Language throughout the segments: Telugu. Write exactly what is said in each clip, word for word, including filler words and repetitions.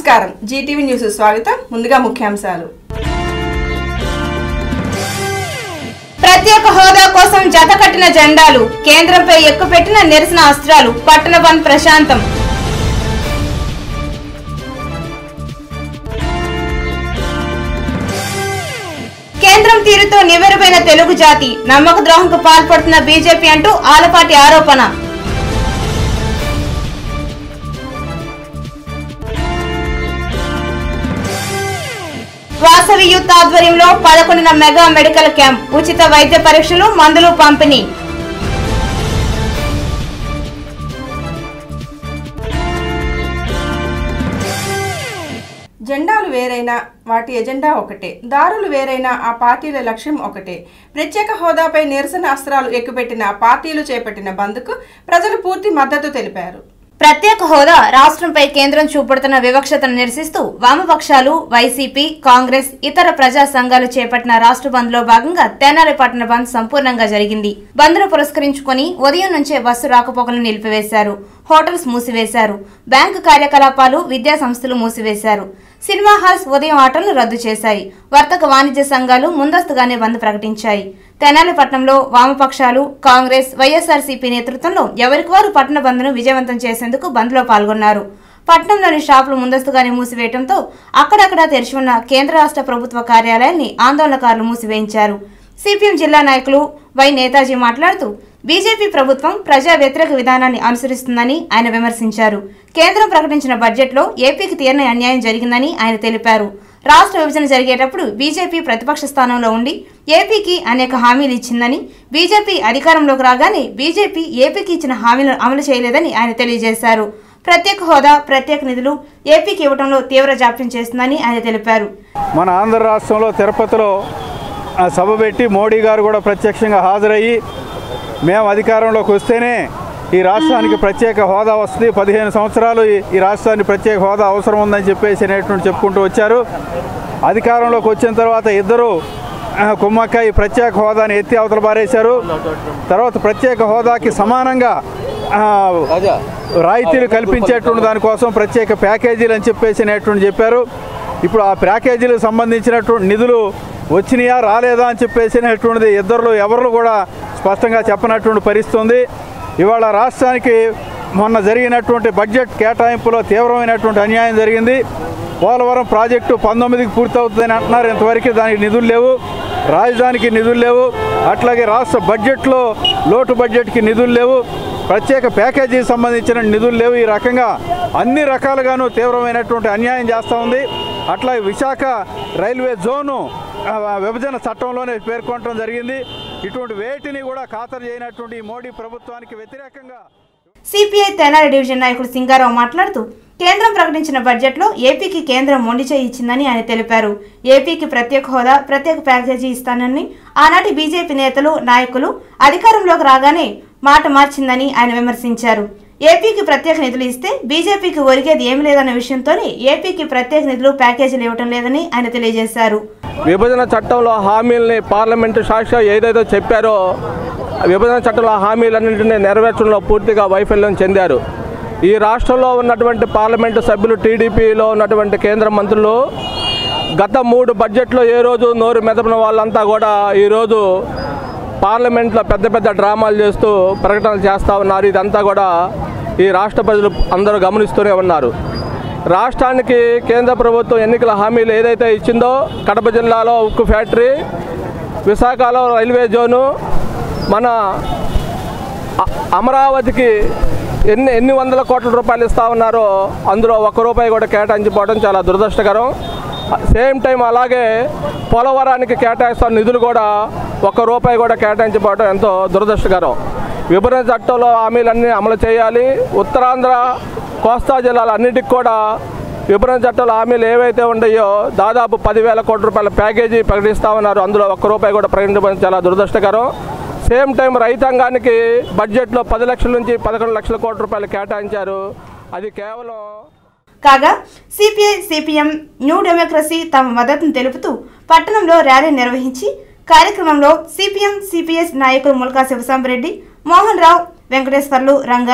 నమస్కారం జీటీవీ న్యూస్ స్వాగతం ముందుగా ముఖ్యాంశాలు ప్రత్యేక హోదా కోసం జతకట్టిన జెండాలు కేంద్రంపై ఎక్కుపెట్టిన నిరసన అస్త్రాలు పట్టణ బంద్ ప్రశాంతం కేంద్రం తీరుతో నివేరుపైన తెలుగు జాతి నమ్మక ద్రోహంకు పాల్పడుతున్న బీజేపీ అంటూ ఆలపాటి ఆరోపణ వాసవి యూత్ ఆధ్వర్యంలో పదకొండున మెగా మెడికల్ క్యాంప్ ఉచిత వైద్య పరీక్షలు మందులు పంపిణీ జెండాలు వేరైనా వాటి ఎజెండా ఒకటే, దారులు వేరైనా ఆ పార్టీల లక్ష్యం ఒకటే. ప్రత్యేక హోదాపై నిరసన అస్త్రాలు ఎక్కుపెట్టిన పార్టీలు చేపట్టిన బంద్కు ప్రజలు పూర్తి మద్దతు తెలిపారు. ప్రత్యేక హోదా రాష్ట్రంపై కేంద్రం చూపడుతున్న వివక్షతను నిరసిస్తూ వామపక్షాలు, వైసీపీ, కాంగ్రెస్, ఇతర ప్రజా సంఘాలు చేపట్టిన రాష్ట్ర బంద్ లో భాగంగా తెనాలి పట్టణ బంద్ సంపూర్ణంగా జరిగింది. బంద్ ను పురస్కరించుకుని ఉదయం నుంచే బస్సు రాకపోకలను నిలిపివేశారు, హోటల్స్ మూసివేశారు, బ్యాంకు కార్యకలాపాలు, విద్యా సంస్థలు మూసివేశారు, సినిమా హాల్స్ ఉదయం ఆటలను రద్దు చేశాయి. వర్తక వాణిజ్య సంఘాలు ముందస్తుగానే బంద్ ప్రకటించాయి. తెనాలి పట్టణంలో వామపక్షాలు, కాంగ్రెస్, వైఎస్ఆర్సీపీ నేతృత్వంలో ఎవరికి వారు పట్టణ బంద్ను విజయవంతం చేసేందుకు బంద్లో పాల్గొన్నారు. పట్టణంలోని షాపులు ముందస్తుగానే మూసివేయడంతో అక్కడక్కడా తెరిచి ఉన్న కేంద్ర రాష్ట్ర ప్రభుత్వ కార్యాలయాల్ని ఆందోళనకారులు మూసివేయించారు. సిపిఎం జిల్లా నాయకులు వై నేతాజీ మాట్లాడుతూ బీజేపీ ప్రభుత్వం ప్రజా వ్యతిరేక విధానాన్ని అనుసరిస్తుందని ఆయన విమర్శించారు. కేంద్రం ప్రకటించిన బడ్జెట్లో ఏపీకి తీరని అన్యాయం జరిగిందని ఆయన తెలిపారు. రాష్ట్ర విభజన జరిగేటప్పుడు బీజేపీ ప్రతిపక్ష స్థానంలో ఉండి ఏపీకి అనేక హామీలు ఇచ్చిందని, బీజేపీ అధికారంలోకి రాగానే బీజేపీ ఏపీకి ఇచ్చిన హామీలను అమలు చేయలేదని ఆయన తెలియజేశారు. ప్రత్యేక హోదా, ప్రత్యేక నిధులు ఏపీకి ఇవ్వడంలో తీవ్ర జాప్యం చేస్తుందని ఆయన తెలిపారు. మన ఆంధ్ర రాష్ట్రంలో తిరుపతిలో సభ పెట్టి మోడీ గారు కూడా ప్రత్యక్షంగా హాజరయ్యి మేము అధికారంలోకి వస్తేనే ఈ రాష్ట్రానికి ప్రత్యేక హోదా వస్తుంది, పదిహేను సంవత్సరాలు ఈ రాష్ట్రానికి ప్రత్యేక హోదా అవసరం ఉందని చెప్పేసి అనేటువంటి చెప్పుకుంటూ వచ్చారు. అధికారంలోకి వచ్చిన తర్వాత ఇద్దరు కుమ్మక్కాయి ప్రత్యేక హోదాని ఎత్తి అవతల పారేశారు. తర్వాత ప్రత్యేక హోదాకి సమానంగా రాయితీలు కల్పించేటువంటి దానికోసం ప్రత్యేక ప్యాకేజీలు అని చెప్పేసి అనేటువంటి చెప్పారు. ఇప్పుడు ఆ ప్యాకేజీలకు సంబంధించినటువంటి నిధులు వచ్చినాయా రాలేదా అని చెప్పేసి అనేటువంటిది ఇద్దరు ఎవరు కూడా స్పష్టంగా చెప్పనటువంటి పరిస్థితి ఉంది. ఇవాళ రాష్ట్రానికి మొన్న జరిగినటువంటి బడ్జెట్ కేటాయింపులో తీవ్రమైనటువంటి అన్యాయం జరిగింది. పోలవరం ప్రాజెక్టు పంతొమ్మిదికి పూర్తవుతుందని అంటున్నారు, ఇంతవరకు దానికి నిధులు లేవు. రాజధానికి నిధులు లేవు, అట్లాగే రాష్ట్ర బడ్జెట్లో లోటు బడ్జెట్కి నిధులు లేవు, ప్రత్యేక ప్యాకేజీకి సంబంధించిన నిధులు లేవు. ఈ రకంగా అన్ని రకాలుగాను తీవ్రమైనటువంటి అన్యాయం చేస్తూ ఉంది. అట్లా విశాఖ రైల్వే జోను విభజన చట్టంలోనే పేర్కొనడం జరిగింది. ఇటువంటి వేటిని కూడా ఖాతరు చేయనటువంటి మోడీ ప్రభుత్వానికి వ్యతిరేకంగా సిపిఐ తెనాలి డివిజన్ నాయకుడు సింగారావు మాట్లాడుతూ కేంద్రం ప్రకటించిన బడ్జెట్లో ఏపీకి కేంద్రం మొండి చేయి ఇచ్చిందని ఆయన తెలిపారు. ఏపీకి ప్రత్యేక హోదా, ప్రత్యేక ప్యాకేజీ ఇస్తానని ఆనాటి బీజేపీ నేతలు, నాయకులు అధికారంలోకి రాగానే మాట మార్చిందని ఆయన విమర్శించారు. ఏపీకి ప్రత్యేక నిధులు ఇస్తే బీజేపీకి ఒరిగేది ఏమి లేదన్న విషయంతోనే ఏపీకి ప్రత్యేక నిధులు, ప్యాకేజీలు ఇవ్వటం లేదని ఆయన తెలియజేశారు. విభజన చట్టంలో హామీలని పార్లమెంటు సాక్షిగా ఏదైతే చెప్పారో విభజన చట్టంలో హామీలన్నింటినీ నెరవేర్చడంలో పూర్తిగా వైఫల్యం చెందారు. ఈ రాష్ట్రంలో ఉన్నటువంటి పార్లమెంటు సభ్యులు, టీడీపీలో ఉన్నటువంటి కేంద్ర మంత్రులు గత మూడు బడ్జెట్లో ఏ రోజు నోరు మెదపిన వాళ్ళంతా కూడా ఈరోజు పార్లమెంట్లో పెద్ద పెద్ద డ్రామాలు చేస్తూ ప్రకటనలు చేస్తూ ఉన్నారు. ఇదంతా కూడా ఈ రాష్ట్ర ప్రజలు అందరూ గమనిస్తూనే ఉన్నారు. రాష్ట్రానికి కేంద్ర ప్రభుత్వం ఎన్నికల హామీలు ఏదైతే ఇచ్చిందో కడప జిల్లాలో ఉక్కు ఫ్యాక్టరీ, విశాఖలో రైల్వే జోను, మన అమరావతికి ఎన్ని ఎన్ని వందల కోట్ల రూపాయలు ఇస్తూ ఉన్నారో అందులో ఒక్క రూపాయి కూడా కేటాయించిపోవడం చాలా దురదృష్టకరం. సేమ్ టైం అలాగే పోలవరానికి కేటాయిస్తున్న నిధులు కూడా ఒక్క రూపాయి కూడా కేటాయించిపోవడం ఎంతో దురదృష్టకరం. విభజన చట్టంలో హామీలన్నీ అమలు చేయాలి. ఉత్తరాంధ్ర, కోస్తా జిల్లాలన్నిటికి కూడా విభజన చట్టాల హామీలు ఏవైతే ఉన్నాయో దాదాపు పదివేల కోట్ల రూపాయల ప్యాకేజీ ప్రకటిస్తూ ఉన్నారు, అందులో ఒక్క రూపాయి కూడా ప్రకటించడం చాలా దురదృష్టకరం. సేమ్ టైం రైతాంగానికి బడ్జెట్లో పది లక్షల నుంచి పదకొండు లక్షల కోట్ల రూపాయలు కేటాయించారు. అది కేవలం కాగా సిపిఐ, సిపిఎం, న్యూ డెమోక్రసీ తమ మద్దతును తెలుపుతూ పట్టణంలో ర్యాలీ నిర్వహించి కార్యక్రమంలో సిపిఎం, సిపిఎస్ నాయకులు ముల్కా శివసాంబరెడ్డి, మోహన్ రావు, వెంకటేశ్వర్లు, రంగారావు,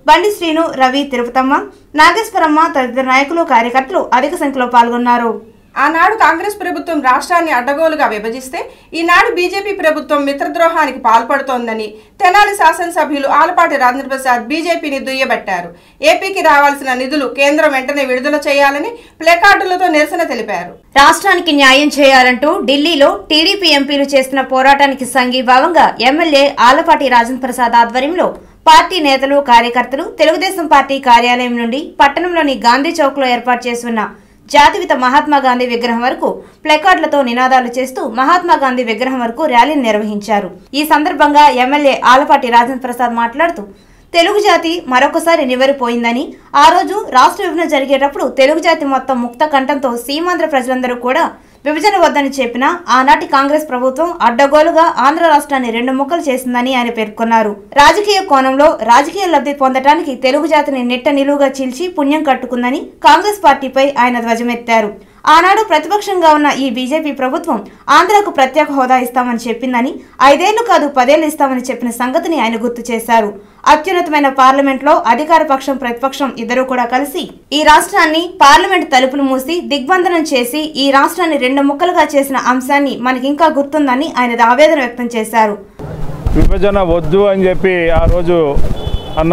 బండి శ్రీను, రవి, తిరుపతమ్మ, నాగేశ్వరమ్మ తదితర నాయకులు, కార్యకర్తలు అధిక సంఖ్యలో పాల్గొన్నారు. ఆనాడు కాంగ్రెస్ ప్రభుత్వం రాష్ట్రాన్ని అడ్డగోలుగా విభజిస్తే ఈనాడు బీజేపీ ప్రభుత్వం మిత్రద్రోహానికి పాల్పడుతోందని తెనాలి శాసనసభ్యులు ఆలపాటి రాజేంద్ర ప్రసాద్ బీజేపీని దుయ్యబట్టారు. ఏపీకి రావాల్సిన నిధులు కేంద్రం వెంటనే విడుదల చేయాలని ప్లేకార్డులతో నిరసన తెలిపారు. రాష్ట్రానికి న్యాయం చేయాలంటూ ఢిల్లీలో టీడీపీ ఎంపీలు చేస్తున్న పోరాటానికి సంఘీభావంగా ఎమ్మెల్యే ఆలపాటి రాజేంద్ర ప్రసాద్ ఆధ్వర్యంలో పార్టీ నేతలు, కార్యకర్తలు తెలుగుదేశం పార్టీ కార్యాలయం నుండి పట్టణంలోని గాంధీ చౌక్ లో ఏర్పాటు చేస్తున్న జాతిపిత మహాత్మా గాంధీ విగ్రహం వరకు ప్లకార్డులతో నినాదాలు చేస్తూ మహాత్మా గాంధీ విగ్రహం వరకు ర్యాలీని నిర్వహించారు. ఈ సందర్భంగా ఎమ్మెల్యే ఆలపాటి రాజేంద్ర ప్రసాద్ మాట్లాడుతూ తెలుగు జాతి మరొకసారి నివరిపోయిందని, ఆ రోజు రాష్ట్ర విభజన జరిగేటప్పుడు తెలుగు జాతి మొత్తం ముక్త కంఠంతో సీమాంధ్ర ప్రజలందరూ కూడా విభజన వద్దని చెప్పినా ఆనాటి కాంగ్రెస్ ప్రభుత్వం అడ్డగోలుగా ఆంధ్ర రాష్ట్రాన్ని రెండు ముక్కలు చేసిందని ఆయన పేర్కొన్నారు. రాజకీయ కోణంలో రాజకీయ లబ్ధి పొందడానికి తెలుగు జాతిని నిట్ట నిలువుగా చీల్చి పుణ్యం కట్టుకుందని కాంగ్రెస్ పార్టీపై ఆయన ధ్వజమెత్తారు. ఆనాడు ప్రతిపక్షంగా ఉన్న ఈ బీజేపీ ప్రభుత్వం ఆంధ్రకు ప్రత్యేక హోదా ఇస్తామని చెప్పిందని, ఐదేళ్లు కాదు పదేళ్లు ఇస్తామని చెప్పిన సంగతిని ఆయన గుర్తు చేశారు. అత్యున్నతమైన పార్లమెంట్ లో అధికార పక్షం, ప్రతిపక్షం ఇద్దరూ కూడా కలిసి ఈ రాష్ట్రాన్ని పార్లమెంట్ తలుపులు మూసి దిగ్బంధనం చేసి ఈ రాష్ట్రాన్ని రెండు ముక్కలుగా చేసిన అంశాన్ని మనకింకా గుర్తుందని ఆయన ఆవేదన వ్యక్తం చేశారు. విభజన వద్దు అని చెప్పి ఆ రోజు అన్న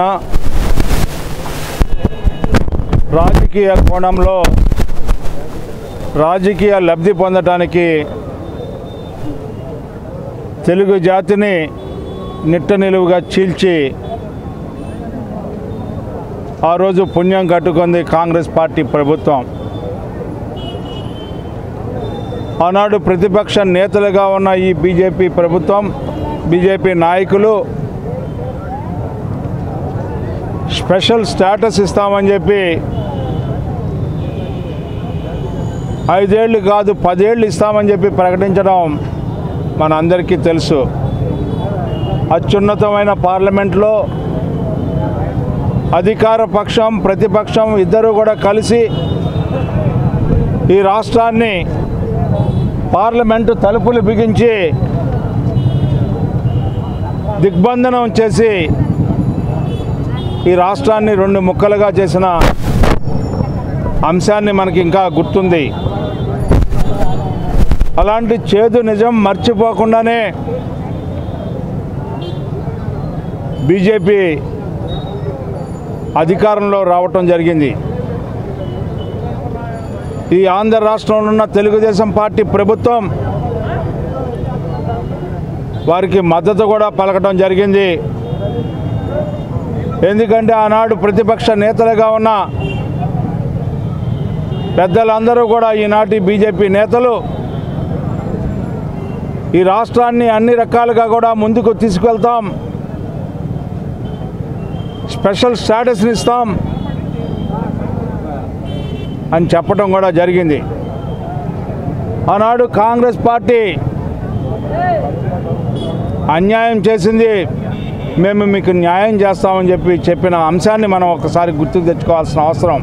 రాజకీయ కోణంలో రాజకీయ లబ్ధి పొందడానికి తెలుగు జాతిని నిట్ట నిలువుగా చీల్చి ఆ రోజు పుణ్యం కట్టుకుంది కాంగ్రెస్ పార్టీ ప్రభుత్వం. ఆనాడు ప్రతిపక్ష నేతలుగా ఉన్న ఈ బీజేపీ ప్రభుత్వం, బీజేపీ నాయకులు స్పెషల్ స్టేటస్ ఇస్తామని చెప్పి ఐదేళ్ళు కాదు పదేళ్ళు ఇస్తామని చెప్పి ప్రకటించడం మనందరికీ తెలుసు. అత్యున్నతమైన పార్లమెంట్లో అధికార పక్షం, ప్రతిపక్షం ఇద్దరు కూడా కలిసి ఈ రాష్ట్రాన్ని పార్లమెంటు తలుపులు బిగించి దిగ్బంధనం చేసి ఈ రాష్ట్రాన్ని రెండు ముక్కలుగా చేసిన అంశాన్ని మనకి ఇంకా గుర్తుంది. అలాంటి చేదు నిజం మర్చిపోకుండానే బీజేపీ అధికారంలో రావటం జరిగింది. ఈ ఆంధ్ర రాష్ట్రంలో ఉన్న తెలుగుదేశం పార్టీ ప్రభుత్వం వారికి మద్దతు కూడా పలకటం జరిగింది. ఎందుకంటే ఆనాడు ప్రతిపక్ష నేతలుగా ఉన్న పెద్దలందరూ కూడా ఈనాటి బీజేపీ నేతలు ఈ రాష్ట్రాన్ని అన్ని రకాలుగా కూడా ముందుకు తీసుకెళ్తాం, స్పెషల్ స్టేటస్ని ఇస్తాం అని చెప్పడం కూడా జరిగింది. ఆనాడు కాంగ్రెస్ పార్టీ అన్యాయం చేసింది, మేము మీకు న్యాయం చేస్తామని చెప్పి చెప్పిన అంశాన్ని మనం ఒకసారి గుర్తుకు తెచ్చుకోవాల్సిన అవసరం.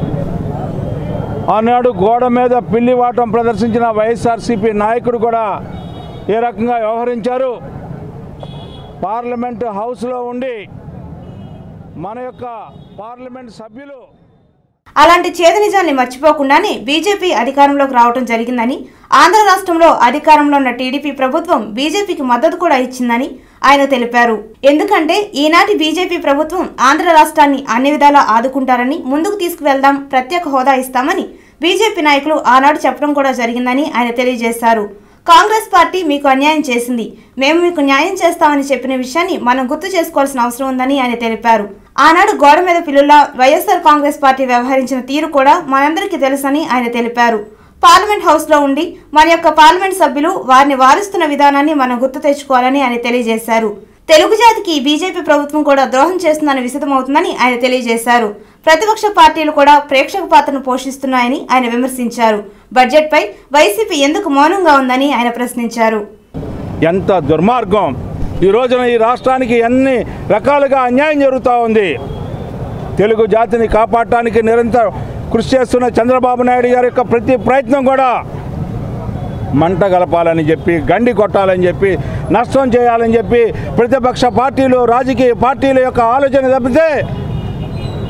ఆనాడు గోడ మీద పిల్లివాటం ప్రదర్శించిన వైఎస్ఆర్సీపీ నాయకుడు కూడా ఏ రకంగా వ్యవహరించారు. పార్లమెంటు హౌస్లో ఉండి మన యొక్క పార్లమెంట్ సభ్యులు అలాంటి చేదు నిజాన్ని మర్చిపోకుండానే బీజేపీ అధికారంలోకి రావడం జరిగిందని, ఆంధ్ర రాష్ట్రంలో అధికారంలో ఉన్న టీడీపీ ప్రభుత్వం బీజేపీకి మద్దతు కూడా ఇచ్చిందని ఆయన తెలిపారు. ఎందుకంటే ఈనాటి బీజేపీ ప్రభుత్వం ఆంధ్ర రాష్ట్రాన్ని అన్ని విధాలా ఆదుకుంటారని, ముందుకు తీసుకువెళ్దాం, ప్రత్యేక హోదా ఇస్తామని బీజేపీ నాయకులు ఆనాడు చెప్పడం కూడా జరిగిందని ఆయన తెలియజేశారు. కాంగ్రెస్ పార్టీ మీకు అన్యాయం చేసింది, మేము మీకు న్యాయం చేస్తామని చెప్పిన విషయాన్ని మనం గుర్తు చేసుకోవాల్సిన అవసరం ఉందని ఆయన తెలిపారు. ఆనాడు గోడ మీద పిల్లులా వైఎస్ఆర్ కాంగ్రెస్ పార్టీ వ్యవహరించిన తీరు కూడా మనందరికీ తెలుసని ఆయన తెలిపారు. పార్లమెంట్ హౌస్ లో ఉండి మన యొక్క పార్లమెంట్ సభ్యులు వారిని వారిస్తున్న విధానాన్ని మనం గుర్తు తెచ్చుకోవాలని ఆయన తెలియజేశారు. తెలుగు జాతికి బీజేపీ ప్రభుత్వం కూడా ద్రోహం చేస్తుందని విశదమవుతుందని ఆయన తెలియజేశారు. ప్రతిపక్ష పార్టీలు కూడా ప్రేక్షక పాత్రను పోషిస్తున్నాయని ఆయన విమర్శించారు. బడ్జెట్ పై వైసీపీ ఎందుకు మౌనంగా ఉందని ఆయన ప్రశ్నించారు. ఎంత దుర్మార్గం! ఈ రోజున ఈ రాష్ట్రానికి ఎన్ని రకాలుగా అన్యాయం జరుగుతూ ఉంది. తెలుగు జాతిని కాపాడటానికి నిరంతరం కృషి చేస్తున్న చంద్రబాబు నాయుడు గారి యొక్క ప్రతి ప్రయత్నం కూడా మంట గలపాలని చెప్పి, గండి కొట్టాలని చెప్పి, నష్టం చేయాలని చెప్పి ప్రతిపక్ష పార్టీలు, రాజకీయ పార్టీల యొక్క ఆలోచన తప్పితే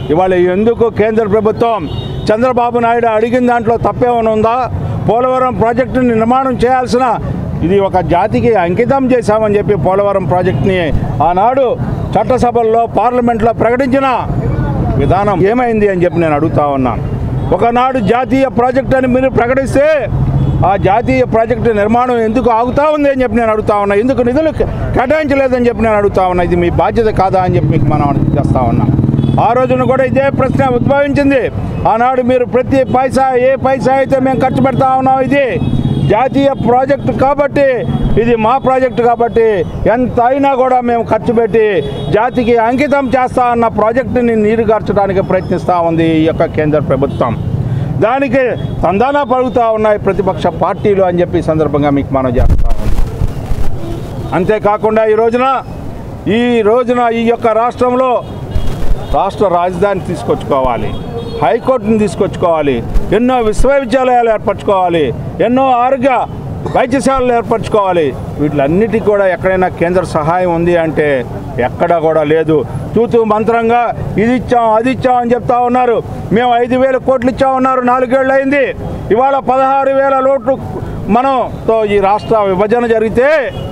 ఇవాళ ఎందుకు కేంద్ర ప్రభుత్వం చంద్రబాబు నాయుడు అడిగిన దాంట్లో తప్పేమైనా ఉందా? పోలవరం ప్రాజెక్టుని నిర్మాణం చేయాల్సిన ఇది ఒక జాతికి అంకితం చేశామని చెప్పి పోలవరం ప్రాజెక్టుని ఆనాడు చట్టసభల్లో పార్లమెంట్లో ప్రకటించిన విధానం ఏమైంది అని చెప్పి నేను అడుగుతా ఉన్నాను. ఒకనాడు జాతీయ ప్రాజెక్టు అని మీరు ప్రకటిస్తే ఆ జాతీయ ప్రాజెక్టు నిర్మాణం ఎందుకు ఆగుతూ ఉంది అని చెప్పి నేను అడుగుతా ఉన్నా. ఎందుకు నిధులు కేటాయించలేదని చెప్పి నేను అడుగుతా ఉన్నా. ఇది మీ బాధ్యత కాదా అని చెప్పి మీకు మనం చేస్తూ ఉన్నాం. ఆ రోజున కూడా ఇదే ప్రశ్న ఉద్భవించింది. ఆనాడు మీరు ప్రతి పైసా ఏ పైసా అయితే మేము ఖర్చు పెడతా ఉన్నాం, ఇది జాతీయ ప్రాజెక్టు కాబట్టి, ఇది మా ప్రాజెక్టు కాబట్టి ఎంత అయినా కూడా మేము ఖర్చు పెట్టి జాతికి అంకితం చేస్తా అన్న ప్రాజెక్టుని నీరుగార్చడానికి ప్రయత్నిస్తూ ఉంది ఈ యొక్క కేంద్ర ప్రభుత్వం. దానికి తందానా పలుకుతూ ఉన్నాయి ప్రతిపక్ష పార్టీలు అని చెప్పి సందర్భంగా మీకు మనం చేస్తా ఉన్నాం. అంతేకాకుండా ఈ రోజున ఈ రోజున ఈ యొక్క రాష్ట్రంలో రాష్ట్ర రాజధాని తీసుకొచ్చుకోవాలి, హైకోర్టుని తీసుకొచ్చుకోవాలి, ఎన్నో విశ్వవిద్యాలయాలు ఏర్పరచుకోవాలి, ఎన్నో ఆరోగ్య వైద్యశాలలు ఏర్పరచుకోవాలి. వీటిలన్నిటికీ కూడా ఎక్కడైనా కేంద్ర సహాయం ఉంది అంటే ఎక్కడా కూడా లేదు. తూతూ మంత్రంగా ఇది ఇచ్చాం అది ఇచ్చాం అని చెప్తా ఉన్నారు. మేము ఐదు వేల కోట్లు ఇచ్చామన్నారు, నాలుగేళ్ళు అయింది. ఇవాళ పదహారు వేల లోట్లు మనతో ఈ రాష్ట్ర విభజన జరిగితే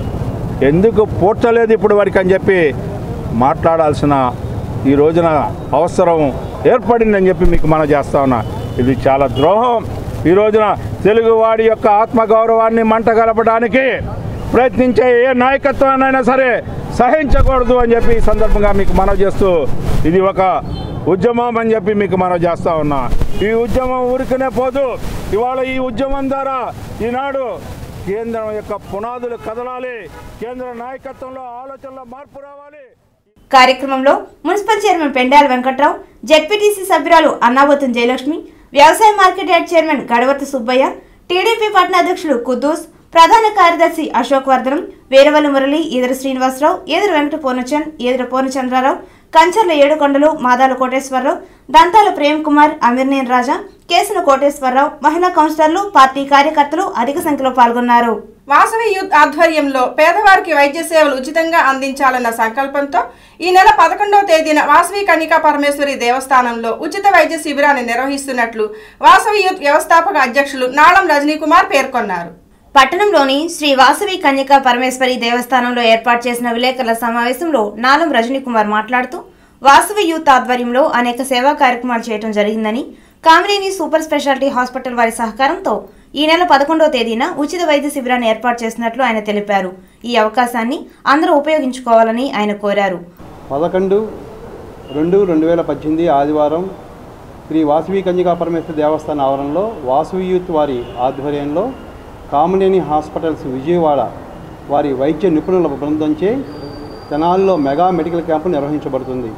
ఎందుకు పూడ్చలేదు ఇప్పుడు వరకు అని చెప్పి మాట్లాడాల్సిన ఈ రోజున అవసరం ఏర్పడిందని చెప్పి మీకు మనం చేస్తా ఉన్నా. ఇది చాలా ద్రోహం. ఈ రోజున తెలుగువాడి యొక్క ఆత్మగౌరవాన్ని మంట కలపడానికి ప్రయత్నించే ఏ నాయకత్వాన్నైనా సరే సహించకూడదు అని చెప్పి ఈ సందర్భంగా మీకు మనవి చేస్తూ ఇది ఒక ఉద్యమం అని చెప్పి మీకు మనవి చేస్తా ఉన్నా. ఈ ఉద్యమం ఊరికనే పోదు. ఇవాళ ఈ ఉద్యమం ద్వారా ఈనాడు కేంద్రం యొక్క పునాదులు కదలాలి, కేంద్ర నాయకత్వంలో ఆలోచనలో మార్పు రావాలి. కార్యక్రమంలో municipal chairman Pendala Venkatrao, ZPTC సభ్యురాలు అన్నావతం జయలక్ష్మి, వ్యవసాయ market yard chairman Gadavarthi Subbaiah, TDP పట్టణ అధ్యక్షుడు కుద్దూస్, ప్రధాన కార్యదర్శి అశోక్ వర్ధనం, వీరవల్లి మురళి, ఈదర శ్రీనివాసరావు, ఈదర వెంకట పూర్ణచంద్, ఈదర పూర్ణచంద్రరావు, కంచర్ల ఏడుకొండలు, మాదాల కోటేశ్వరరావు, దంతాల ప్రేమ్ కుమార్, అమీర్నేని రాజా, కేసుల కోటేశ్వరరావు, మహిళా కౌన్సిలర్లు, పార్టీ కార్యకర్తలు అధిక సంఖ్యలో పాల్గొన్నారు. వాసవి యూత్ ఆధ్వర్యంలో పేదవారికి వైద్య సేవలు ఉచితంగా అందించాలన్న సంకల్పంతో ఈ నెల పదకొండవ తేదీన వాసవి కన్యకా పరమేశ్వరి దేవస్థానంలో ఉచిత వైద్య శిబిరాన్ని నిర్వహిస్తున్నట్లు వాసవి యూత్ వ్యవస్థాపక అధ్యక్షులు నాళం రజనీకుమార్ పేర్కొన్నారు. పట్టణంలోని శ్రీ వాసవి కన్యకా పరమేశ్వరి దేవస్థానంలో ఏర్పాటు చేసిన విలేకరుల సమావేశంలో నాలం రజనీకుమార్ మాట్లాడుతూ వాసవి యూత్ ఆధ్వర్యంలో అనేక సేవా కార్యక్రమాలు చేయడం జరిగిందని, కామినేని సూపర్ స్పెషాలిటీ హాస్పిటల్ వారి సహకారంతో ఈ నెల పదకొండవ తేదీన ఉచిత వైద్య శిబిరాన్ని ఏర్పాటు చేసినట్లు ఆయన తెలిపారు. ఈ అవకాశాన్ని అందరూ ఉపయోగించుకోవాలని ఆయన కోరారు. పదకొండు రెండు రెండు వేల పద్దెనిమిది ఆదివారం శ్రీ వాసవి కన్యకా పరమేశ్వరి దేవస్థాన ఆవరణలో వాసవి యూత్ వారి ఆధ్వర్యంలో కామినేని హాస్పిటల్స్ విజయవాడ వారి వైద్య నిపుణుల బృందంచే తెనాలిలో మెగా మెడికల్ క్యాంపు నిర్వహించబడుతుంది.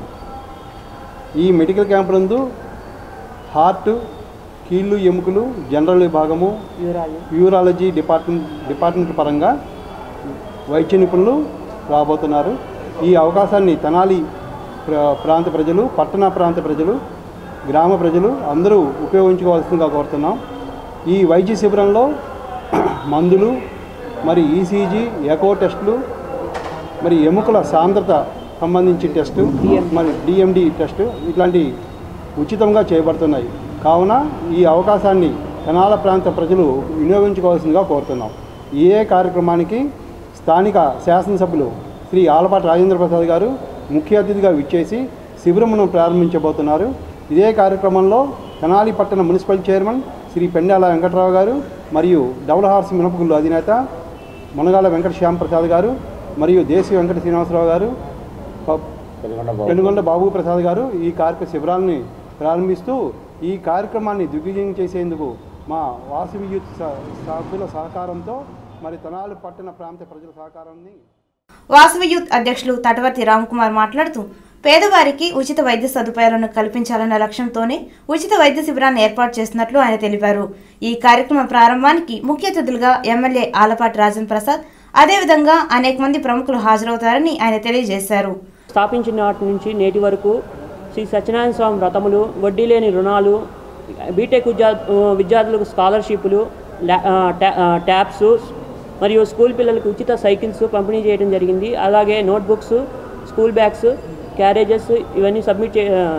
ఈ మెడికల్ క్యాంపు నందు హార్ట్, కీళ్ళు, ఎముకలు, జనరల్ విభాగము, యూరాలజీ డిపార్ట్మెంట్ డిపార్ట్మెంట్ పరంగా వైద్య నిపుణులు రాబోతున్నారు. ఈ అవకాశాన్ని తెనాలి ప్రాంత ప్రజలు, పట్టణ ప్రాంత ప్రజలు, గ్రామ ప్రజలు అందరూ ఉపయోగించుకోవాల్సిందిగా కోరుతున్నాం. ఈ వైద్య శిబిరంలో మందులు, మరి ఈసీజీ, ఎకో టెస్టులు, మరి ఎముకల సాంద్రత సంబంధించి టెస్టు, మరి డిఎండి టెస్టు ఇట్లాంటి ఉచితంగా చేయబడుతున్నాయి. కావున ఈ అవకాశాన్ని తెనాల ప్రాంత ప్రజలు వినియోగించుకోవాల్సిందిగా కోరుతున్నాం. ఏ కార్యక్రమానికి స్థానిక శాసనసభ్యులు శ్రీ ఆలపాటి రాజేంద్ర ప్రసాద్ గారు ముఖ్య అతిథిగా విచ్చేసి శిబిరమును ప్రారంభించబోతున్నారు. ఇదే కార్యక్రమంలో తెనాలి పట్టణ మున్సిపల్ చైర్మన్ శ్రీ పెండాల వెంకట్రావు గారు మరియు డబుల్ హార్స్ మినపగుళ్ళు అధినేత మునగాల వెంకట శ్యామ్ ప్రసాద్ గారు మరియు దేశీ వెంకట శ్రీనివాసరావు గారు, పెనుగొండ బాబు ప్రసాద్ గారు ఈ కార్యక్రమ శిబిరాన్ని ప్రారంభిస్తూ ఈ కార్యక్రమాన్ని దిగ్విజయం చేసేందుకు మా వాసవి యూత్ సభ్యుల సహకారంతో మరి తెనాలి పట్టణ ప్రాంత ప్రజల సహకారాన్ని వాసవి యూత్ అధ్యక్షులు తటవర్తి రామ్కుమార్ మాట్లాడుతూ పేదవారికి ఉచిత వైద్య సదుపాయాలను కల్పించాలన్న లక్ష్యంతోనే ఉచిత వైద్య శిబిరాన్ని ఏర్పాటు చేస్తున్నట్లు ఆయన తెలిపారు. ఈ కార్యక్రమం ప్రారంభానికి ముఖ్య అతిథులుగా ఎమ్మెల్యే ఆలపాటి రాజన్ ప్రసాద్, అదేవిధంగా అనేక మంది ప్రముఖులు హాజరవుతారని ఆయన తెలియజేశారు. స్థాపించిన నాటి నుంచి నేటి వరకు శ్రీ సత్యనారాయణ స్వామి వ్రతములు, వడ్డీ లేని రుణాలు, బీటెక్ విద్యా విద్యార్థులకు స్కాలర్షిప్లు, ట్యాబ్స్ మరియు స్కూల్ పిల్లలకు ఉచిత సైకిల్స్ పంపిణీ చేయడం జరిగింది. అలాగే నోట్బుక్స్, స్కూల్ బ్యాగ్స్, క్యారేజెస్ ఇవన్నీ సబ్మిట్ చే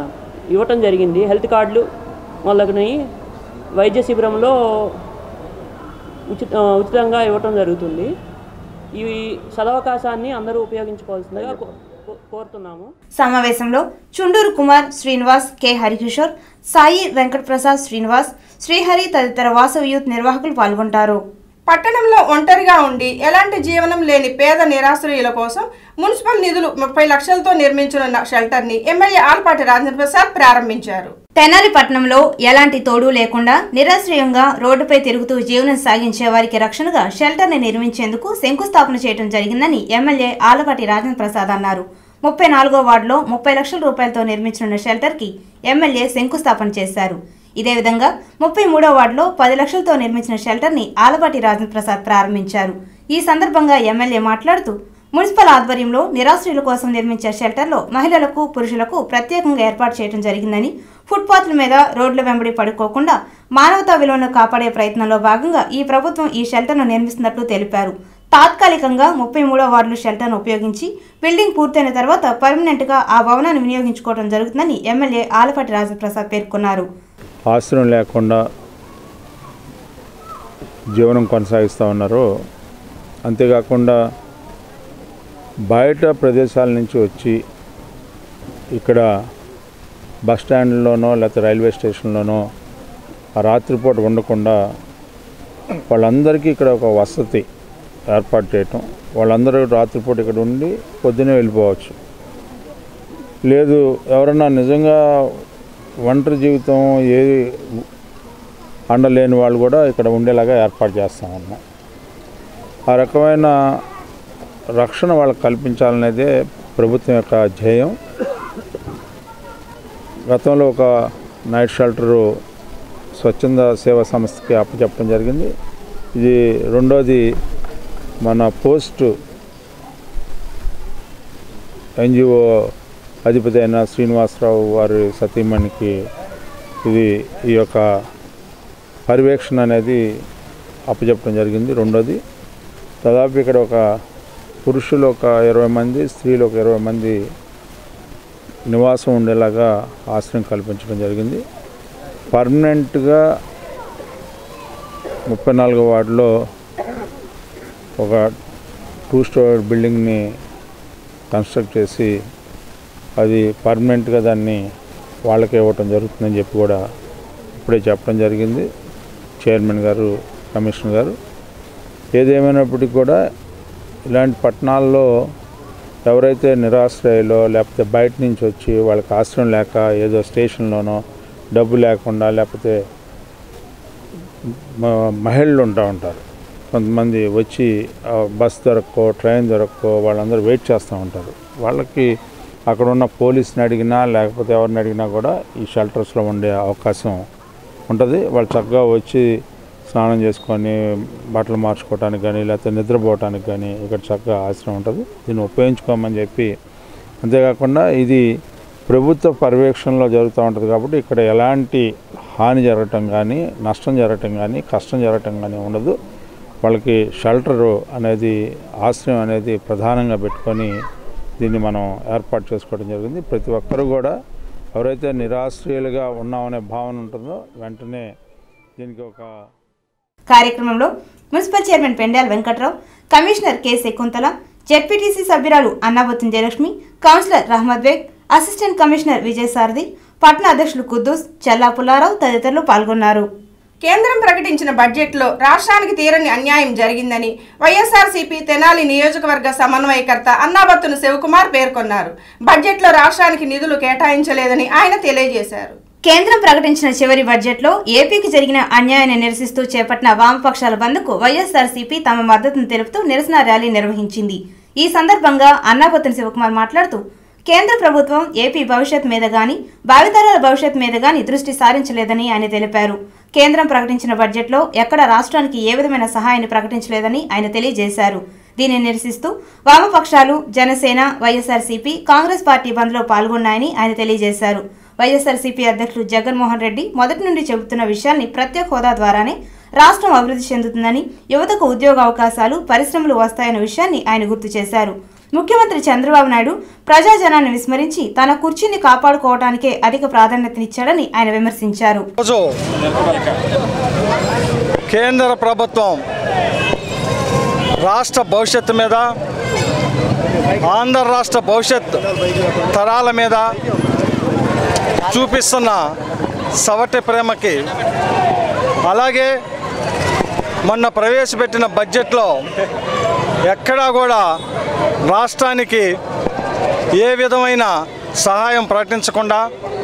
ఇవ్వటం జరిగింది. హెల్త్ కార్డులు మొదలగునవి వైద్య శిబిరంలో ఉచిత ఉచితంగా ఇవ్వటం జరుగుతుంది. ఈ సదవకాశాన్ని అందరూ ఉపయోగించుకోవాల్సిందిగా కోరుతున్నాము. సమావేశంలో చుండూరు కుమార్, శ్రీనివాస్, కె హరికిషోర్, సాయి వెంకటప్రసాద్, శ్రీనివాస్, శ్రీహరి తదితర వాసవి యూత్ నిర్వాహకులు పాల్గొంటారు. పట్టణంలో ఒంటరిగా ఉండి ఎలాంటి జీవనం లేని పేద నిరాశ్రయుల కోసం మున్సిపల్ నిధులు ముప్పై లక్షలతో నిర్మించనున్న షెల్టర్ ని ఎమ్మెల్యే ఆలపాటి రాజేంద్ర ప్రసాద్ ప్రారంభించారు. తెనాలి పట్టణంలో ఎలాంటి తోడు లేకుండా నిరాశ్రయంగా రోడ్డుపై తిరుగుతూ జీవనం సాగించే వారికి రక్షణగా షెల్టర్ ని నిర్మించేందుకు శంకుస్థాపన చేయడం జరిగిందని ఎమ్మెల్యే ఆలపాటి రాజేంద్ర ప్రసాద్ అన్నారు. ముప్పై నాలుగో వార్డులో ముప్పై లక్షల రూపాయలతో నిర్మించనున్న షెల్టర్ కి ఎమ్మెల్యే శంకుస్థాపన చేశారు. ఇదే విధంగా ముప్పై మూడో వార్డులో పది లక్షలతో నిర్మించిన షెల్టర్ ని ఆలపాటి రాజేంద్ర ప్రసాద్ ప్రారంభించారు. ఈ సందర్భంగా ఎమ్మెల్యే మాట్లాడుతూ మున్సిపల్ ఆధ్వర్యంలో నిరాశ్రయుల కోసం నిర్మించే షెల్టర్లో మహిళలకు, పురుషులకు ప్రత్యేకంగా ఏర్పాటు చేయడం జరిగిందని, ఫుట్పాత్ల మీద రోడ్ల వెంబడి పడుకోకుండా మానవతా విలువను కాపాడే ప్రయత్నంలో భాగంగా ఈ ప్రభుత్వం ఈ షెల్టర్ను నిర్మిస్తున్నట్లు తెలిపారు. తాత్కాలికంగా ముప్పై మూడో వార్డులు షెల్టర్ను ఉపయోగించి బిల్డింగ్ పూర్తయిన తర్వాత పర్మనెంట్ గా ఆ భవనాన్ని వినియోగించుకోవడం జరుగుతుందని ఎమ్మెల్యే ఆలపాటి రాజేంద్ర ప్రసాద్ పేర్కొన్నారు. ఆశ్రయం లేకుండా జీవనం కొనసాగిస్తూ ఉన్నారు. అంతేకాకుండా బయట ప్రదేశాల నుంచి వచ్చి ఇక్కడ బస్ స్టాండ్లోనో లేకపోతే రైల్వే స్టేషన్లోనో రాత్రిపూట ఉండకుండా వాళ్ళందరికీ ఇక్కడ ఒక వసతి ఏర్పాటు చేయటం, వాళ్ళందరూ రాత్రిపూట ఇక్కడ ఉండి పొద్దునే వెళ్ళిపోవచ్చు. లేదు ఎవరన్నా నిజంగా ఒంటరి జీవితం ఏది అండలేని వాళ్ళు కూడా ఇక్కడ ఉండేలాగా ఏర్పాటు చేస్తా ఉన్నాం. ఆ రకమైన రక్షణ వాళ్ళకి కల్పించాలనేదే ప్రభుత్వం యొక్క ధ్యేయం. గతంలో ఒక నైట్ షెల్టరు స్వచ్ఛంద సేవా సంస్థకి అప్పచెప్పడం జరిగింది. ఇది రెండోది మన పోస్ట్ ఎన్జిఓ అధిపతి అయిన శ్రీనివాసరావు వారి సతీమణికి ఇది ఈ యొక్క పర్యవేక్షణ అనేది అప్పచెప్పడం జరిగింది. రెండోది దాదాపు ఇక్కడ ఒక పురుషులు ఒక ఇరవై మంది, స్త్రీలు ఒక ఇరవై మంది నివాసం ఉండేలాగా ఆశ్రయం కల్పించడం జరిగింది. పర్మనెంట్గా ముప్పై నాలుగో వార్డులో ఒక టూ స్టోర్ బిల్డింగ్ని కన్స్ట్రక్ట్ చేసి అది పర్మనెంట్గా దాన్ని వాళ్ళకే ఇవ్వటం జరుగుతుందని చెప్పి కూడా ఇప్పుడే చెప్పడం జరిగింది చైర్మన్ గారు, కమిషనర్ గారు. ఏదేమైనప్పటికీ కూడా ఇలాంటి పట్టణాల్లో ఎవరైతే నిరాశ్రయలో లేకపోతే బయట నుంచి వచ్చి వాళ్ళకి ఆశ్రయం లేక ఏదో స్టేషన్లోనో డబ్బు లేకుండా లేకపోతే మహిళలు ఉంటూ ఉంటారు. కొంతమంది వచ్చి బస్ దొరక్కో ట్రైన్ దొరక్కో వాళ్ళందరూ వెయిట్ చేస్తూ ఉంటారు. వాళ్ళకి అక్కడ ఉన్న పోలీస్ని అడిగినా లేకపోతే ఎవరిని అడిగినా కూడా ఈ షెల్టర్స్లో ఉండే అవకాశం ఉంటుంది. వాళ్ళు చక్కగా వచ్చి స్నానం చేసుకొని బట్టలు మార్చుకోవడానికి కానీ లేకపోతే నిద్రపోవటానికి కానీ ఇక్కడ చక్కగా ఆశ్రయం ఉంటుంది. దీన్ని ఉపయోగించుకోమని చెప్పి, అంతేకాకుండా ఇది ప్రభుత్వ పర్యవేక్షణలో జరుగుతూ ఉంటుంది కాబట్టి ఇక్కడ ఎలాంటి హాని జరగటం కానీ, నష్టం జరగటం కానీ, కష్టం జరగటం కానీ ఉండదు. వాళ్ళకి షెల్టరు అనేది, ఆశ్రయం అనేది ప్రధానంగా పెట్టుకొని దీన్ని మనం ఏర్పాటు చేసుకోవడం జరిగింది. ప్రతి ఒక్కరూ కూడా ఎవరైతే నిరాశ్రయులుగా ఉన్నామనే భావన ఉంటుందో వెంటనే దీనికి ఒక కార్యక్రమంలో municipal chairman Pendyala Venkatrao, commissioner K Shakuntala, ZPTC సభ్యురాలు Annabathuni Jayalakshmi, councillor Rahmad Beg, assistant commissioner Vijayasarathi, పట్టణ అధ్యక్షులు కుద్దూస్, చల్లా పుల్లారావు తదితరులు పాల్గొన్నారు. కేంద్రం ప్రకటించిన బడ్జెట్లో రాష్ట్రానికి తీరని అన్యాయం జరిగిందని వైఎస్ఆర్సీపీ తెనాలి నియోజకవర్గ సమన్వయకర్త అన్నాబత్తుని శివకుమార్ పేర్కొన్నారు. బడ్జెట్లో రాష్ట్రానికి నిధులు కేటాయించలేదని ఆయన తెలియజేశారు. కేంద్రం ప్రకటించిన చివరి బడ్జెట్లో ఏపీకి జరిగిన అన్యాయాన్ని నిరసిస్తూ చేపట్టిన వామపక్షాల బంద్కు వైఎస్ఆర్సీపీ తమ మద్దతును తెలుపుతూ నిరసన ర్యాలీ నిర్వహించింది. ఈ సందర్భంగా అన్నాబత్తుని శివకుమార్ మాట్లాడుతూ కేంద్ర ప్రభుత్వం ఏపీ భవిష్యత్ మీద గాని, భావితరాల భవిష్యత్ మీద గాని దృష్టి సారించలేదని ఆయన తెలిపారు. కేంద్రం ప్రకటించిన బడ్జెట్లో ఎక్కడ రాష్ట్రానికి ఏ విధమైన సహాయాన్ని ప్రకటించలేదని ఆయన తెలియజేశారు. దీనిని నిరసిస్తూ వామపక్షాలు, జనసేన, వైఎస్ఆర్సీపీ, కాంగ్రెస్ పార్టీ బంద్లో పాల్గొన్నాయని ఆయన తెలియజేశారు. వైఎస్ఆర్సీపీ అధ్యక్షులు జగన్మోహన్ రెడ్డి మొదటి నుండి చెబుతున్న విషయాన్ని ప్రత్యేక హోదా ద్వారానే రాష్ట్రం అభివృద్ధి చెందుతుందని, యువతకు ఉద్యోగ అవకాశాలు, పరిశ్రమలు వస్తాయన్న విషయాన్ని ఆయన గుర్తు చేశారు. ముఖ్యమంత్రి చంద్రబాబు నాయుడు ప్రజాజనాన్ని విస్మరించి తన కుర్చీని కాపాడుకోవడానికే అధిక ప్రాధాన్యతనిచ్చాడని ఆయన విమర్శించారు. కేంద్ర ప్రభుత్వం రాష్ట్ర భవిష్యత్తు మీద, ఆంధ్ర రాష్ట్ర భవిష్యత్ తరాల మీద చూపిస్తున్న సవటి ప్రేమకి, అలాగే మొన్న ప్రవేశపెట్టిన బడ్జెట్లో ఎక్కడా కూడా రాష్ట్రానికి ఏ విధమైన సహాయం ప్రకటించకుండా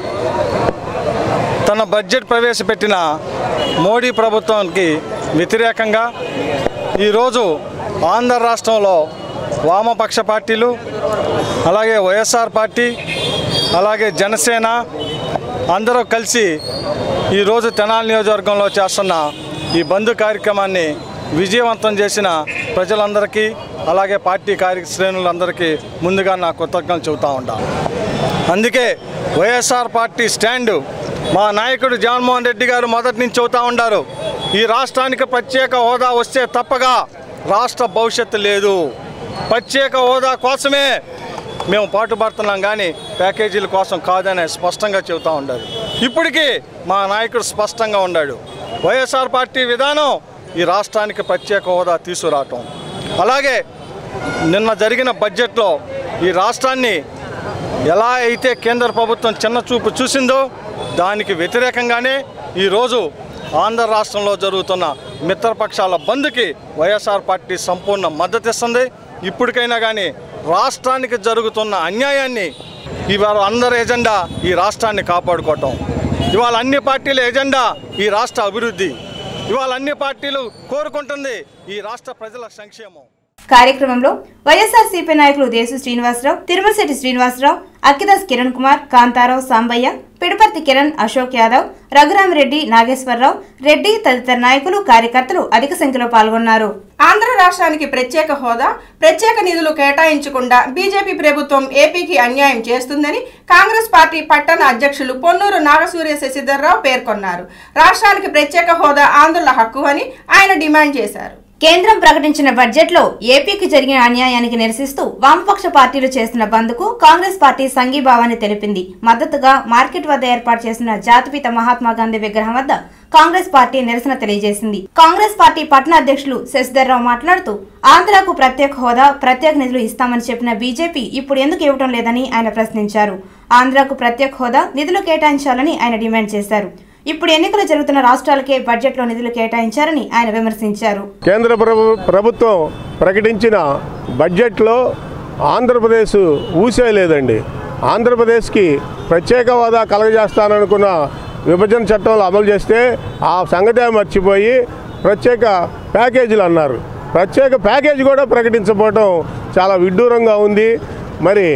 తన బడ్జెట్ ప్రవేశపెట్టిన మోడీ ప్రభుత్వానికి వ్యతిరేకంగా ఈరోజు ఆంధ్ర రాష్ట్రంలో వామపక్ష పార్టీలు, అలాగే వైఎస్ఆర్ పార్టీ, అలాగే జనసేన అందరూ కలిసి ఈరోజు తెనాలి నియోజకవర్గంలో చేస్తున్న ఈ బంద్ కార్యక్రమాన్ని విజయవంతం చేసిన ప్రజలందరికీ, అలాగే పార్టీ కార్య శ్రేణులందరికీ ముందుగా నా కృతజ్ఞతలు చెబుతూ ఉంటాను. అందుకే వైఎస్ఆర్ పార్టీ స్టాండు మా నాయకుడు జగన్మోహన్ రెడ్డి గారు మొదటి నుంచి చెబుతూ ఉండారు, ఈ రాష్ట్రానికి ప్రత్యేక హోదా వస్తే తప్పగా రాష్ట్ర భవిష్యత్తు లేదు, ప్రత్యేక హోదా కోసమే మేము పాటుపడుతున్నాం కానీ ప్యాకేజీల కోసం కాదని స్పష్టంగా చెబుతూ ఉండారు. ఇప్పటికీ మా నాయకుడు స్పష్టంగా ఉన్నాడు, వైఎస్ఆర్ పార్టీ విధానం ఈ రాష్ట్రానికి ప్రత్యేక హోదా తీసుకురావటం. అలాగే నిన్న జరిగిన బడ్జెట్లో ఈ రాష్ట్రాన్ని ఎలా అయితే కేంద్ర ప్రభుత్వం చిన్న చూపు చూసిందో దానికి వ్యతిరేకంగానే ఈరోజు ఆంధ్ర రాష్ట్రంలో జరుగుతున్న మిత్రపక్షాల బంద్కి వైఎస్ఆర్ పార్టీ సంపూర్ణ మద్దతు ఇస్తుంది. ఇప్పటికైనా కానీ రాష్ట్రానికి జరుగుతున్న అన్యాయాన్ని, ఇవాళ అందరి ఎజెండా ఈ రాష్ట్రాన్ని కాపాడుకోవటం, ఇవాళ అన్ని పార్టీల ఎజెండా ఈ రాష్ట్ర అభివృద్ధి, ఇవాళ అన్ని పార్టీలు కోరుకుంటుంది ఈ రాష్ట్ర ప్రజల సంక్షేమం. కార్యక్రమంలో వైఎస్ఆర్సీపీ నాయకులు దేశు శ్రీనివాసరావు, తిరుమలశెట్టి శ్రీనివాసరావు, అక్కిదాస్ కిరణ్ కుమార్, కాంతారావు, సాంబయ్య, పిడపర్తి కిరణ్, అశోక్ యాదవ్, రఘురామరెడ్డి, నాగేశ్వరరావు రెడ్డి తదితర నాయకులు, కార్యకర్తలు అధిక సంఖ్యలో పాల్గొన్నారు. ఆంధ్ర రాష్ట్రానికి ప్రత్యేక హోదా, ప్రత్యేక నిధులు కేటాయించకుండా బీజేపీ ప్రభుత్వం ఏపీకి అన్యాయం చేస్తుందని కాంగ్రెస్ పార్టీ పట్టణ అధ్యక్షులు పొన్నూరు నాగసూర్య శశిధర్రావు పేర్కొన్నారు. రాష్ట్రానికి ప్రత్యేక హోదా ఆంధ్రుల హక్కు అని ఆయన డిమాండ్ చేశారు. కేంద్రం ప్రకటించిన బడ్జెట్లో ఏపీకి జరిగిన అన్యాయానికి నిరసిస్తూ వామపక్ష పార్టీలు చేస్తున్న బంద్కు కాంగ్రెస్ పార్టీ సంఘీభావాన్ని తెలిపింది. మద్దతుగా మార్కెట్ వద్ద ఏర్పాటు చేసిన జాతిపిత మహాత్మా గాంధీ విగ్రహం వద్ద కాంగ్రెస్ పార్టీ నిరసన తెలియజేసింది. కాంగ్రెస్ పార్టీ పట్టణ అధ్యక్షులు శశిధర్రావు మాట్లాడుతూ ఆంధ్రాకు ప్రత్యేక హోదా, ప్రత్యేక నిధులు ఇస్తామని చెప్పిన బీజేపీ ఇప్పుడు ఎందుకు ఇవ్వడం లేదని ఆయన ప్రశ్నించారు. ఆంధ్రాకు ప్రత్యేక హోదా, నిధులు కేటాయించాలని ఆయన డిమాండ్ చేశారు. ఇప్పుడు ఎన్నికలు జరుగుతున్న రాష్ట్రాలకే బడ్జెట్లో నిధులు కేటాయించారని ఆయన విమర్శించారు. కేంద్ర ప్రభుత్వం ప్రకటించిన బడ్జెట్లో ఆంధ్రప్రదేశ్ ఊసేలేదండి. ఆంధ్రప్రదేశ్కి ప్రత్యేక హోదా కలగజేస్తాననుకున్న విభజన చట్టంలో అమలు చేస్తే ఆ సంగతే మర్చిపోయి ప్రత్యేక ప్యాకేజీలు అన్నారు. ప్రత్యేక ప్యాకేజీ కూడా ప్రకటించకపోవడం చాలా విడ్డూరంగా ఉంది. మరి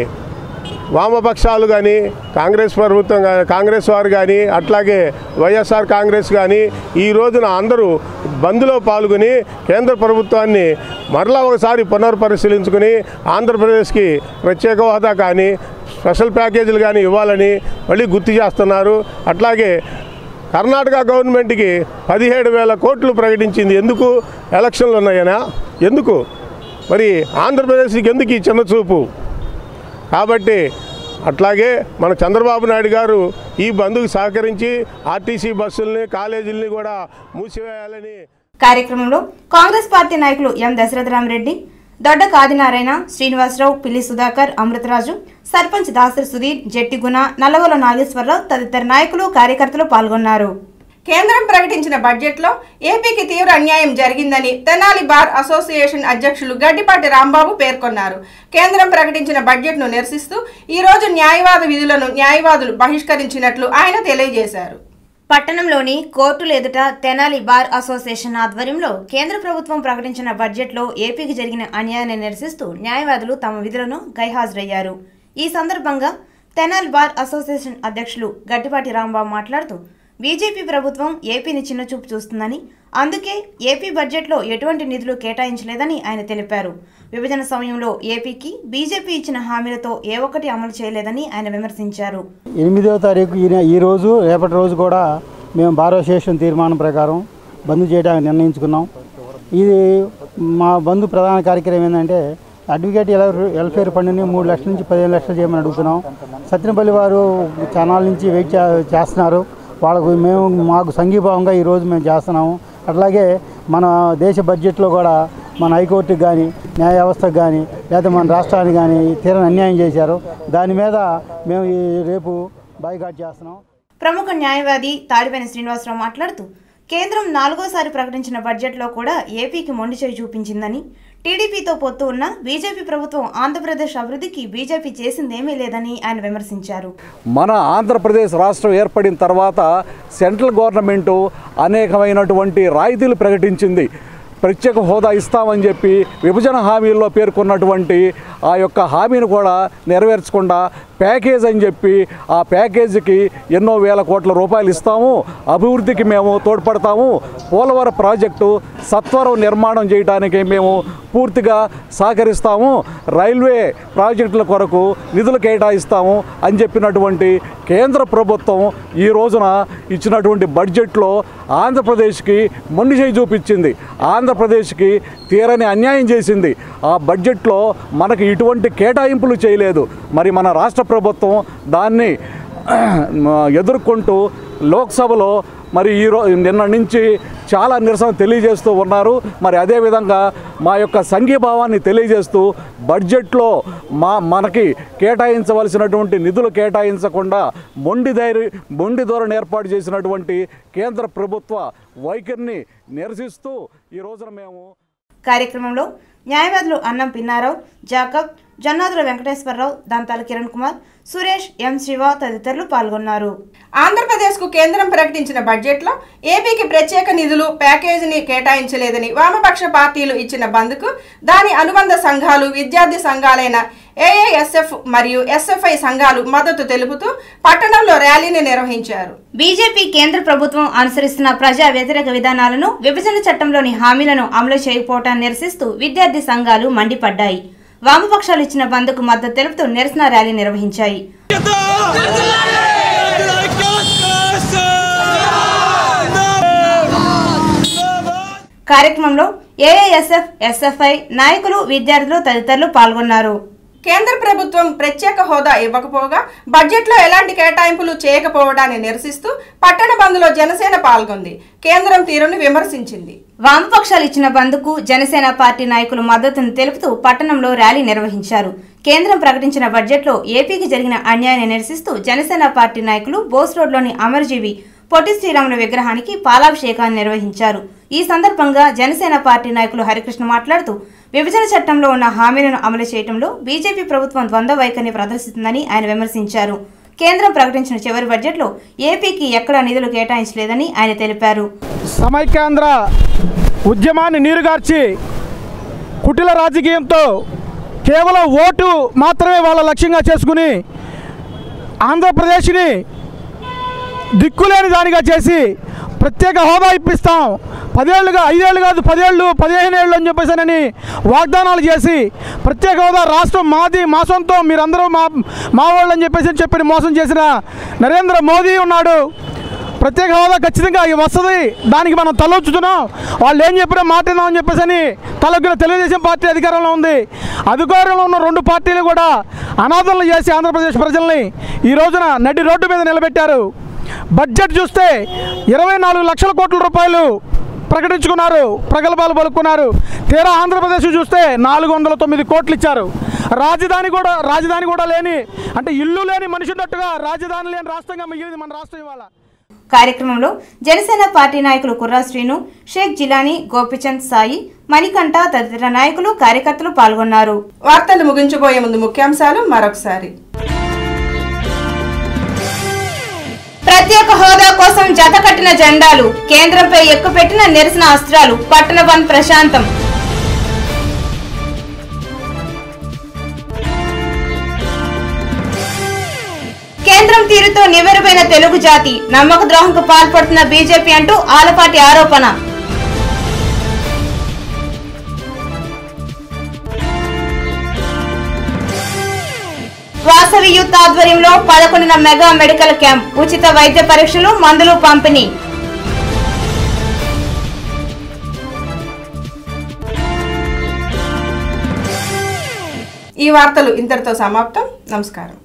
వామపక్షాలు కానీ, కాంగ్రెస్ ప్రభుత్వం కానీ, కాంగ్రెస్ వారు కానీ, అట్లాగే వైఎస్ఆర్ కాంగ్రెస్ కానీ ఈ రోజున అందరూ బంద్లో పాల్గొని కేంద్ర ప్రభుత్వాన్ని మరలా ఒకసారి పునర్పరిశీలించుకుని ఆంధ్రప్రదేశ్కి ప్రత్యేక హోదా కానీ, స్పెషల్ ప్యాకేజీలు కానీ ఇవ్వాలని మళ్ళీ గుర్తు చేస్తున్నారు. అట్లాగే కర్ణాటక గవర్నమెంట్కి పదిహేడు వేల కోట్లు ప్రకటించింది. ఎందుకు? ఎలక్షన్లు ఉన్నాయనా? ఎందుకు? మరి ఆంధ్రప్రదేశ్కి ఎందుకు ఈ చిన్న చూపు? కాబట్టి అట్లాగే మన చంద్రబాబు నాయుడు గారు ఈ బంద్కు సహకరించి ఆర్టీసీ బస్సుల్ని, కాలేజీలని కూడా మూసివేయాలని. కార్యక్రమంలో కాంగ్రెస్ పార్టీ నాయకులు ఎం దశరథరామరెడ్డి, దొడ్డ కాదినారాయణ, శ్రీనివాసరావు, పిల్లి సుధాకర్, అమృతరాజు, సర్పంచ్ దాసరి సుధీర్, జట్టిగుణ, నల్లగొల నాగేశ్వరరావు తదితర నాయకులు, కార్యకర్తలు పాల్గొన్నారు. కేంద్రం ప్రకటించిన బడ్జెట్లో ఏపీకి తీవ్ర అన్యాయం జరిగిందని తెనాలి బార్ అసోసియేషన్ అధ్యక్షులు గడ్డిపాటి రాంబాబు పేర్కొన్నారు. కేంద్రం ప్రకటించిన బడ్జెట్ను నిరసిస్తూ ఈ రోజు న్యాయవాద విధులను న్యాయవాదులు బహిష్కరించినట్లు ఆయన తెలియజేశారు. పట్టణంలోని కోర్టుల ఎదుట తెనాలి బార్ అసోసియేషన్ ఆధ్వర్యంలో కేంద్ర ప్రభుత్వం ప్రకటించిన బడ్జెట్లో ఏపీకి జరిగిన అన్యాయాన్ని నిరసిస్తూ న్యాయవాదులు తమ విధులను గైహాజరయ్యారు. ఈ సందర్భంగా తెనాలి బార్ అసోసియేషన్ అధ్యక్షులు గడ్డిపాటి రాంబాబు మాట్లాడుతూ బీజేపీ ప్రభుత్వం ఏపీని చిన్నచూపు చూస్తుందని, అందుకే ఏపీ బడ్జెట్లో ఎటువంటి నిధులు కేటాయించలేదని ఆయన తెలిపారు. విభజన సమయంలో ఏపీకి బీజేపీ ఇచ్చిన హామీలతో ఏ ఒక్కటి అమలు చేయలేదని ఆయన విమర్శించారు. ఎనిమిదవ తారీఖు ఈ రోజు రేపటి రోజు కూడా మేము బార్ అసోసియేషన్ తీర్మానం ప్రకారం బంద్ చేయడానికి నిర్ణయించుకున్నాం. ఇది మా బంద్ ప్రధాన కార్యక్రమం ఏంటంటే అడ్వకేట్ వెల్ఫేర్ ఫండ్ని మూడు లక్షల నుంచి పదిహేను లక్షలు చేయమని అడుగుతున్నాం. సత్యనపల్లి వారు ఛానల్ నుంచి వెయిట్ చేస్తున్నారు. వాళ్ళకు మేము మాకు సంఘీభావంగా ఈరోజు మేము చేస్తున్నాము. అట్లాగే మన దేశ బడ్జెట్లో కూడా మన హైకోర్టుకి కానీ న్యాయ వ్యవస్థకు కానీ లేదా మన రాష్ట్రానికి కానీ తీరని అన్యాయం చేశారు. దాని మీద మేము ఈ రేపు బాయ్కాట్ చేస్తున్నాం. ప్రముఖ న్యాయవాది తాడిపేని శ్రీనివాసరావు మాట్లాడుతూ కేంద్రం నాలుగోసారి ప్రకటించిన బడ్జెట్లో కూడా ఏపీకి మొండి చేయి చూపించిందని, టీడీపీతో పొత్తు ఉన్న బీజేపీ ప్రభుత్వం ఆంధ్రప్రదేశ్ అభివృద్ధికి బీజేపీ చేసిందేమీ లేదని ఆయన విమర్శించారు. మన ఆంధ్రప్రదేశ్ రాష్ట్రం ఏర్పడిన తర్వాత సెంట్రల్ గవర్నమెంటు అనేకమైనటువంటి రాయితీలు ప్రకటించింది. ప్రత్యేక హోదా ఇస్తామని చెప్పి విభజన హామీల్లో పేర్కొన్నటువంటి ఆ యొక్క హామీని కూడా నెరవేర్చకుండా ప్యాకేజ్ అని చెప్పి ఆ ప్యాకేజీకి ఎన్నో వేల కోట్ల రూపాయలు ఇస్తాము, అభివృద్ధికి మేము తోడ్పడతాము, పోలవరం ప్రాజెక్టు సత్వరం నిర్మాణం చేయడానికి మేము పూర్తిగా సహకరిస్తాము, రైల్వే ప్రాజెక్టుల కొరకు నిధులు కేటాయిస్తాము అని చెప్పినటువంటి కేంద్ర ప్రభుత్వం ఈ రోజున ఇచ్చినటువంటి బడ్జెట్లో ఆంధ్రప్రదేశ్కి మొండి చేయి చూపించింది. ఆంధ్రప్రదేశ్కి తీరని అన్యాయం చేసింది. ఆ బడ్జెట్లో మనకి ఇటువంటి కేటాయింపులు చేయలేదు. మరి మన రాష్ట్ర ప్రభుత్వం దాన్ని ఎదుర్కొంటూ లోక్సభలో మరి ఈరోజు నిన్న నుంచి చాలా నిరసన తెలియజేస్తూ ఉన్నారు. మరి అదేవిధంగా మా యొక్క సంఘీభావాన్ని తెలియజేస్తూ బడ్జెట్లో మా మనకి కేటాయించవలసినటువంటి నిధులు కేటాయించకుండా మొండి ధైర్య మొండి ధోరణి ఏర్పాటు చేసినటువంటి కేంద్ర ప్రభుత్వ వైఖరిని నిరసిస్తూ ఈ రోజున మేము కార్యక్రమంలో న్యాయవాదులు అన్నం పిన్నారావు, జాకబ్, జొన్నాదుల వెంకటేశ్వరరావు, దంతాల కిరణ్ కుమార్, సురేష్, ఎం శివ తదితరులు పాల్గొన్నారు. ఆంధ్రప్రదేశ్కు కేంద్రం ప్రకటించిన బడ్జెట్లో ఏపీకి ప్రత్యేక నిధులు ప్యాకేజీని కేటాయించలేదని వామపక్ష పార్టీలు ఇచ్చిన బంద్కు దాని అనుబంధ సంఘాలు, విద్యార్థి సంఘాలైన ఏఐఎస్ఎఫ్ మరియు ఎస్ఎఫ్ఐ సంఘాలు మద్దతు తెలుపుతూ పట్టణంలో ర్యాలీని నిర్వహించారు. బీజేపీ కేంద్ర ప్రభుత్వం అనుసరిస్తున్న ప్రజా వ్యతిరేక విధానాలను, విభజన చట్టంలోని హామీలను అమలు చేయకపోవటాన్ని నిరసిస్తూ విద్యార్థి సంఘాలు మండిపడ్డాయి. వామపక్షాలు ఇచ్చిన బంద్కు మద్దతు తెలుపుతూ నిరసన ర్యాలీ నిర్వహించాయి. కార్యక్రమంలో ఏఐఎస్ఎఫ్, ఎస్ఎఫ్ఐ నాయకులు, విద్యార్థులు తదితరులు పాల్గొన్నారు. కేంద్ర ప్రభుత్వం ప్రత్యేక హోదా ఇవ్వకపోగా బడ్జెట్లో ఎలాంటి కేటాయింపులు చేయకపోవడాన్ని నిరసిస్తూ పట్టణ బంద్లో జనసేన పాల్గొంది. కేంద్రం తీరును విమర్శించింది. వామపక్షాలు ఇచ్చిన బంద్కు జనసేన పార్టీ నాయకులు మద్దతును తెలుపుతూ పట్టణంలో ర్యాలీ నిర్వహించారు. కేంద్రం ప్రకటించిన బడ్జెట్లో ఏపీకి జరిగిన అన్యాయాన్ని నిరసిస్తూ జనసేన పార్టీ నాయకులు బోస్ రోడ్లోని అమరజీవి పొట్టి శ్రీరాములు విగ్రహానికి పాలాభిషేకాన్ని నిర్వహించారు. ఈ సందర్భంగా జనసేన పార్టీ నాయకులు హరికృష్ణ మాట్లాడుతూ విభజన చట్టంలో ఉన్న హామీలను అమలు చేయడంలో బీజేపీ ప్రభుత్వం ద్వంద్వ వైఖరిని ప్రదర్శిస్తుందని ఆయన విమర్శించారు. కేంద్రం ప్రకటించిన చివరి బడ్జెట్లో ఏపీకి ఎక్కడా నిధులు కేటాయించలేదని ఆయన తెలిపారు. సమైక్యాంధ్ర ఉద్యమాన్ని నీరుగార్చి కుటిల రాజకీయంతో కేవలం ఓటు మాత్రమే వాళ్ళ లక్ష్యంగా చేసుకుని ఆంధ్రప్రదేశ్ని దిక్కులేని దానిగా చేసి ప్రత్యేక హోదా ఇప్పిస్తాం, పదేళ్లుగా ఐదేళ్ళు కాదు పదేళ్ళు పదిహేను ఏళ్ళు అని చెప్పేసానని వాగ్దానాలు చేసి ప్రత్యేక హోదా రాష్ట్రం మాది, మా సొంతం, మీరందరూ మా మా వాళ్ళు అని చెప్పేసి చెప్పి మోసం చేసిన నరేంద్ర మోదీ ఉన్నాడు. ప్రత్యేక హోదా ఖచ్చితంగా వస్తుంది, దానికి మనం తలొచ్చుతున్నాం, వాళ్ళు ఏం చెప్పినా మాట్లాడదాం అని చెప్పేసి అని తలొగ్గిన తెలుగుదేశం పార్టీ అధికారంలో ఉంది. అధికారంలో ఉన్న రెండు పార్టీలు కూడా అనాథలు చేసి ఆంధ్రప్రదేశ్ ప్రజల్ని ఈ రోజున నడి రోడ్డు మీద నిలబెట్టారు. బడ్జెట్ చూస్తే ఇరవై నాలుగు లక్షల కోట్ల రూపాయలు ప్రకటించుకున్నారు, ప్రగల్భాలు పలుకున్నారు. తీరా ఆంధ్రప్రదేశ్ చూస్తే నాలుగు వందల తొమ్మిది కోట్లు ఇచ్చారు. రాజధాని కూడా రాజధాని కూడా లేని, అంటే ఇల్లు లేని మనిషి ఉన్నట్టుగా రాజధాని లేని రాష్ట్రంగా మిగిలింది మన రాష్ట్రం ఇవాళ. కార్యక్రమంలో జనసేన పార్టీ నాయకులు కుర్రా శ్రీను, షేక్ జిలానీ, గోపిచంద్, సాయి, మణికంఠ తదితర నాయకులు, కార్యకర్తలు పాల్గొన్నారు. వార్తలు ముగించబోయే ముందు ముఖ్యాంశాలు మరొకసారి. ప్రత్యేక హోదా కోసం జతకట్టిన జెండాలు, కేంద్రంపై ఎక్కుపెట్టిన నిరసన అస్త్రాలు, పట్టణ బంద్ ప్రశాంతం. కేంద్రం తీరుతో నివ్వెరపోయిన తెలుగు జాతి, నమ్మక ద్రోహంకు పాల్పడుతున్న బీజేపీ అంటూ ఆలపాటి ఆరోపణ. వాసవి యూత్ ఆధ్వర్యంలో పదకొండున మెగా మెడికల్ క్యాంప్, ఉచిత వైద్య పరీక్షలు, మందులు పంపిణీ. ఈ వార్తలు ఇంతటితో సమాప్తం. నమస్కారం.